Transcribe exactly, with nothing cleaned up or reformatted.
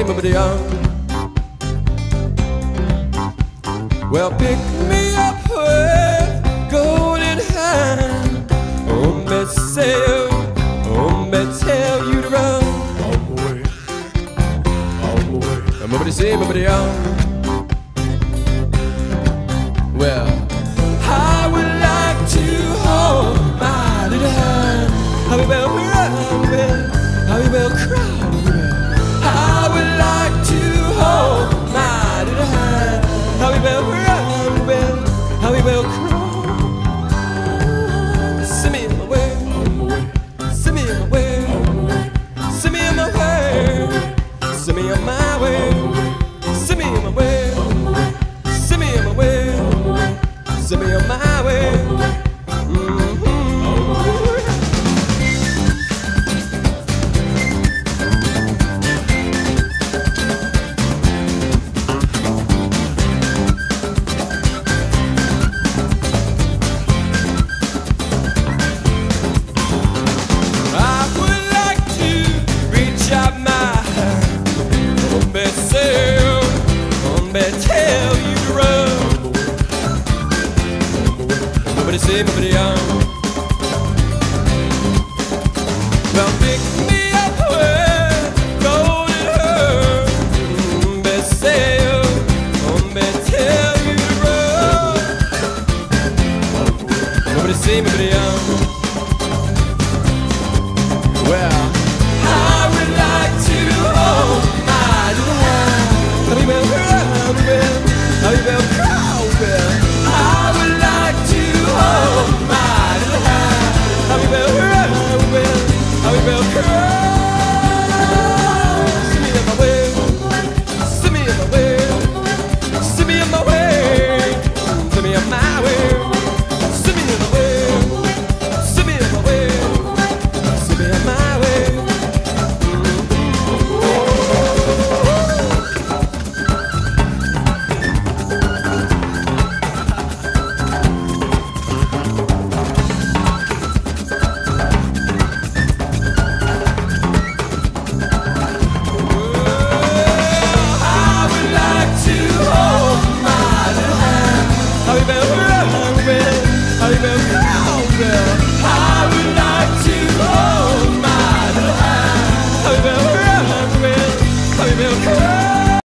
say nobody young. Well, pick me up with golden hand. Oh, me say, oh, me tell you to run. Oh boy, oh boy. Nobody say nobody young. Well, I would like to hold my little hand. How we will cry, how we will cry. I would like to hold my little hand. How we will cry, how we will cry. Send me in my way, send me in my way, send me in my way, send me on my way, send me in my way, send me in my way, send me on my way. Tell you to run. Nobody say nobody young. Well, pick me up with golden hair. Nobody say, nobody tell you to run. Nobody say nobody young.